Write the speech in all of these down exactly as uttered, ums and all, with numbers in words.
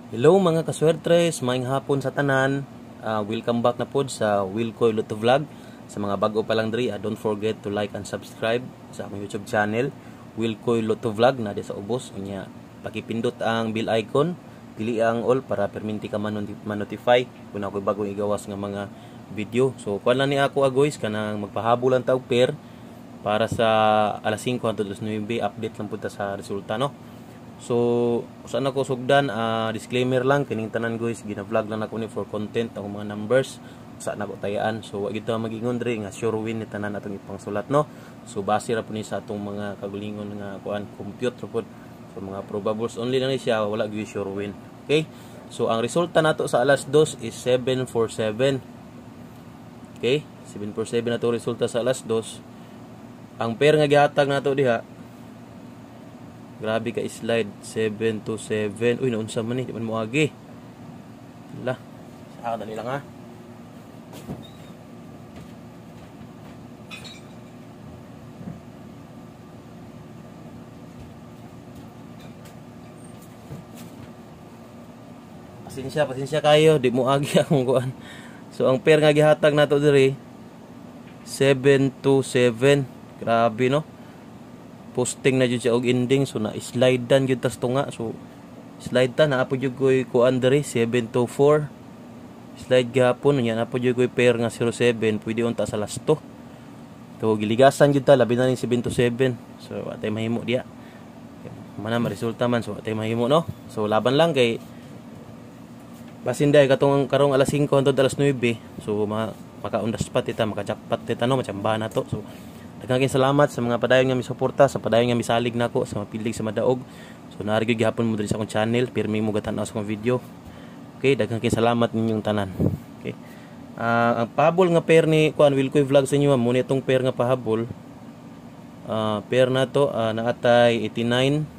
Hello mga kaswertres, maayong hapon sa tanan. Uh, welcome back na pod sa Wilcoy Lotto Vlog. Sa mga bago pa lang diri, uh, don't forget to like and subscribe sa akong YouTube channel, Wilcoy Lotto Vlog na di sa ubos. Unya, pakipindot ang bell icon, pili ang all para perminti ka man-notify kung ako bagong igawas nga mga video. So kuan lang ni ako agoys kanang magpahabol ang tawag pair para sa alas singko hangtod alas nuwebe update lang punta sa resulta, no. So, saan ako sugdan, uh, disclaimer lang, kining tanan guys, gina-vlog lang ako ni for content, ang mga numbers, saan ako tayaan. So, wag ito mag-ingon diri nga sure win ni tanan atong ipangsulat, no. So, base ra po ni sa atong mga kagulingon nga kuan, compute ra pod. So, mga probables only lang ni siya, wala gyud sure win. Okay? So, ang resulta nato sa alas dos is seven four seven. Okay? seven four seven nato resulta sa alas dos. Ang pair nga gihatag nato diha, grabe ka slide seven to seven. Uy, naunsa man ni, di man mo agi. Hala. Saka dali lang ha. Pasensya, pasensya kayo, di mo agi akong kuan. So ang pair nga gihatag nato diri seven to seven. Grabe no. Posting na jud siya og ending, so na slide dan jud tas tunga. So slide ta na apo jud koy kuan diri seven to four. Slide gihapon nya na apo jud koy pair nga zero seven, pwede unta sa last to. To giligasan jud ta labi na ning seven to seven. So atay mahimo diya. Mana resulta man, so atay mahimo no. So laban lang kay basin day katong karong alas singko hangtod alas nuwebe. So ma makaundas pa tita, makajakpat tita no, macamba na to. So daghang salamat sa mga padayon nga misuporta, sa padayon nga misalig nako sa mapilig sa madaog. So naari gyud gihapon mo diri sa akong channel, pirmi mo gatan-aw sa akong video. Okay, daghang salamat ninyong tanan. Okay. Uh, ang pahabol nga pair ni kuan Wilcoy Vlog sa inyo, mo ni itong pair nga pahabol. Uh, pair na to uh, naatay eighty-nine,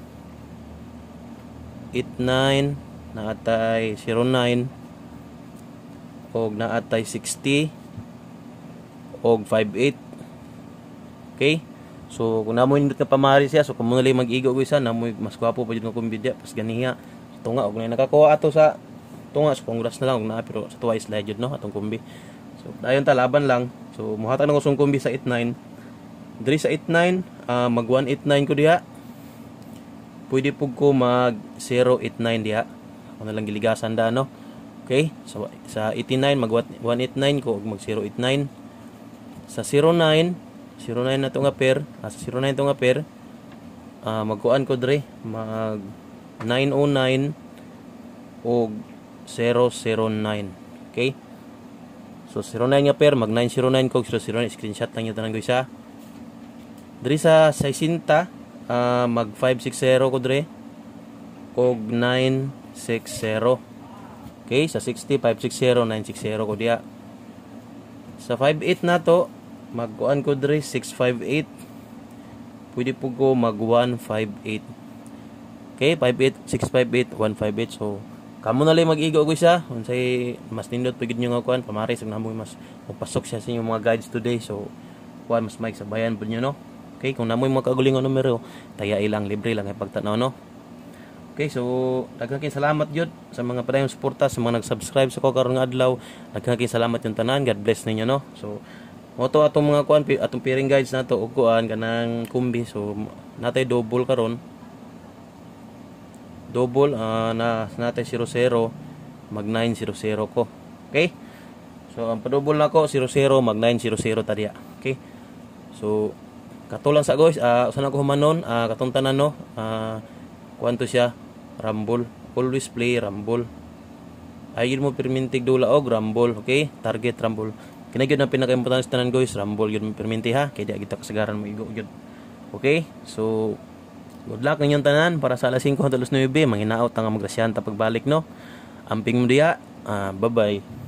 eighty-nine, naatay zero nine, og naatay sixty, og fifty-eight. Okay? So, kung namoy nindot nga pamari siya, so kung muna lang mag-igo ko isa, namoy mas gwapo pa dito ng kumbidya, pas ganiya. So, tunga, kung nakakuha ato sa tunga, so congrats na lang, na, pero sa tuwa is legend, no, atong kumbi. So, dayon ta, laban lang. So, muhatag na ko sung kumbi sa eighty-nine. Diri sa eighty-nine, uh, mag one eighty-nine ko diha. Pwede po ko mag zero eighty-nine diha. Ako na lang giligasan da, no? Okay? So, sa eighty-nine, mag one eighty-nine ko, mag zero eighty-nine. Sa zero nine, zero nine na ito nga pair, ah, sa zero nine ito nga pair, uh, magkuan ko dre, mag nine oh nine o zero zero nine. Okay? So zero nine nga pair, mag nine zero nine ko, zero zero nine, screenshot lang yung tanang ko isa. Dre sa sixty, uh, mag five sixty ko dre, o nine sixty. Okay? Sa sixty, five sixty, nine sixty ko diya. Sa fifty-eight na to, magkuan ko dre six fifty-eight. Pwede po ko mag one fifty-eight. Okay, fifty-eight, six fifty-eight, one fifty-eight. So kamo na lang mag-igo ko siya unsay mas nindot pagid nyo nga kuan pamari sa namoy mas magpasok siya sa inyong mga guides today. So kuan mas mic sa bayan po nyo, no. Okay, kung namoy mga kagulingon numero, taya ilang libre lang ay pagtanaw, no. Okay, so daghang salamat jud sa mga padayong suporta, sa mga nag-subscribe sa ko karon nga adlaw. Daghang salamat yung tanan. God bless ninyo, no. So moto atong mga kuan, atong pairing guides nato og kuan kanang kumbi. So natay double karon. Double uh, na natay zero zero, mag nine zero zero ko. Okay? So ang pa-double nako zero zero, mag nine zero zero ta diya. Okay? So katulang sa guys, uh, usa na ko humanon, uh, katong tanan no. Uh, kuan to siya, rumble. Always play rumble. Ayun mo permintig dula og rumble, okay? Target rumble. Kina gyud ang pinaka-importante sa tanan guys, rumble gyud mo perminti ha, kay di kita kasagaran mo igo gyud. Okay? So good luck ninyong tanan para sa alas singko hangtod alas nuwebe, manghinaot nga magrasyan ta pagbalik, no. Amping mo diya. Uh, bye-bye.